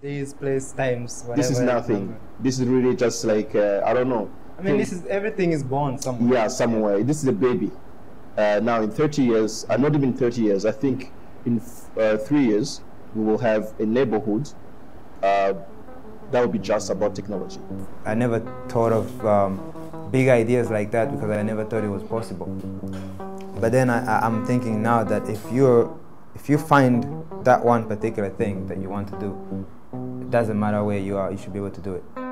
days, place, times, whatever. This is nothing. This is really just like, I don't know. I mean, this is, everything is born somewhere. Yeah, somewhere. This is a baby. Now in 30 years, not even 30 years, I think in 3 years, we will have a neighborhood that will be just about technology. I never thought of big ideas like that because I never thought it was possible. But then I'm thinking now that if you find that one particular thing that you want to do, it doesn't matter where you are, you should be able to do it.